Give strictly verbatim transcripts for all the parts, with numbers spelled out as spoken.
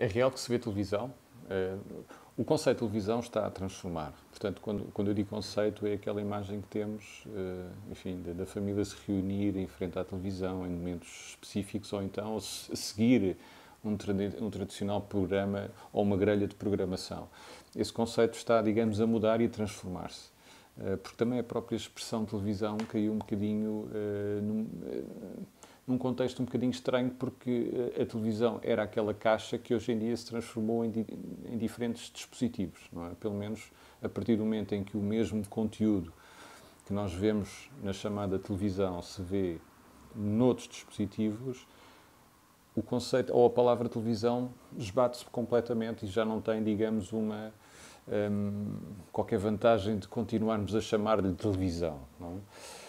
É real que se vê televisão. O conceito de televisão está a transformar. Portanto, quando, quando eu digo conceito, é aquela imagem que temos, enfim, da família se reunir em frente à televisão em momentos específicos, ou então a seguir um, um tradicional programa ou uma grelha de programação. Esse conceito está, digamos, a mudar e a transformar-se. Porque também a própria expressão televisão caiu um bocadinho uh, num, uh, num contexto um bocadinho estranho, porque a televisão era aquela caixa que hoje em dia se transformou em, di em diferentes dispositivos, não é? Pelo menos a partir do momento em que o mesmo conteúdo que nós vemos na chamada televisão se vê noutros dispositivos, o conceito ou a palavra televisão esbate-se completamente e já não tem, digamos, uma Um, qualquer vantagem de continuarmos a chamar-lhe televisão. Não é?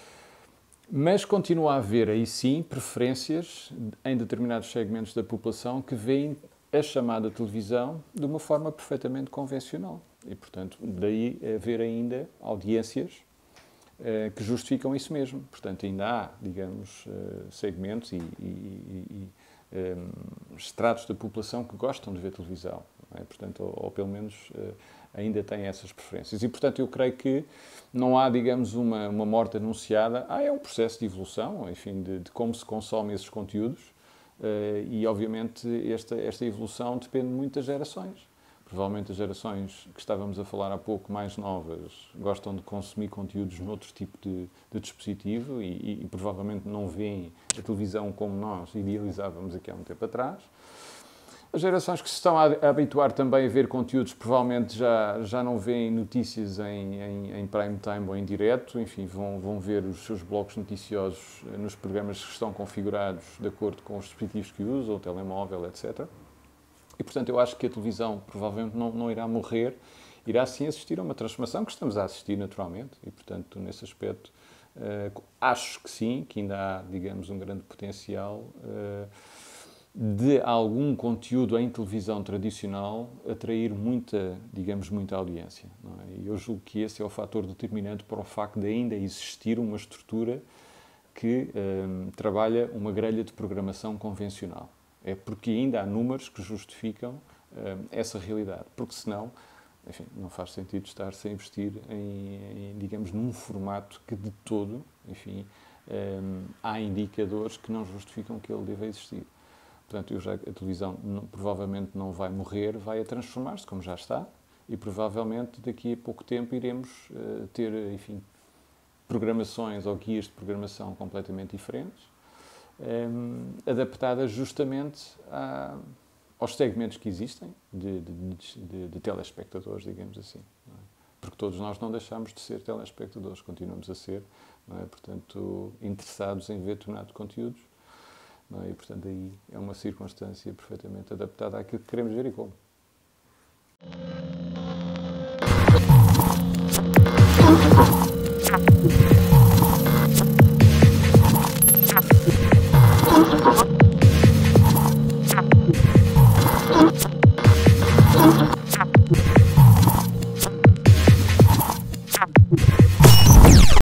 Mas continua a haver, aí sim, preferências em determinados segmentos da população que veem a chamada televisão de uma forma perfeitamente convencional. E, portanto, daí haver ainda audiências uh, que justificam isso mesmo. Portanto, ainda há, digamos, uh, segmentos e, e, e um, estratos da população que gostam de ver televisão. Não é? Portanto, ou, ou pelo menos uh, ainda têm essas preferências. E, portanto, eu creio que não há, digamos, uma, uma morte anunciada. Há é um processo de evolução, enfim, de, de como se consomem esses conteúdos. Uh, e, obviamente, esta, esta evolução depende muito das gerações. Provavelmente as gerações que estávamos a falar há pouco, mais novas, gostam de consumir conteúdos noutro tipo de, de dispositivo e, e, e provavelmente não veem a televisão como nós idealizávamos aqui há um tempo atrás. As gerações que se estão a habituar também a ver conteúdos provavelmente já, já não veem notícias em, em, em prime time ou em direto, enfim, vão, vão ver os seus blocos noticiosos nos programas que estão configurados de acordo com os dispositivos que usam, o telemóvel, etcétera. E, portanto, eu acho que a televisão provavelmente não, não irá morrer, irá sim assistir a uma transformação que estamos a assistir naturalmente e, portanto, nesse aspecto, uh, acho que sim, que ainda há, digamos, um grande potencial uh, de algum conteúdo em televisão tradicional atrair muita, digamos, muita audiência. Não é? E eu julgo que esse é o fator determinante para o facto de ainda existir uma estrutura que um, trabalha uma grelha de programação convencional. É porque ainda há números que justificam um, essa realidade. Porque senão, enfim, não faz sentido estar-se a investir em, em, digamos, num formato que de todo, enfim, um, há indicadores que não justificam que ele deva existir. Portanto, eu já, a televisão não, provavelmente não vai morrer, vai a transformar-se, como já está, e provavelmente daqui a pouco tempo iremos uh, ter, enfim, programações ou guias de programação completamente diferentes, um, adaptadas justamente a, aos segmentos que existem de, de, de, de telespectadores, digamos assim. Não é? Porque todos nós não deixamos de ser telespectadores, continuamos a ser, não é? Portanto, interessados em ver determinados conteúdos. Não é? E, portanto, aí é uma circunstância perfeitamente adaptada àquilo que queremos ver e como.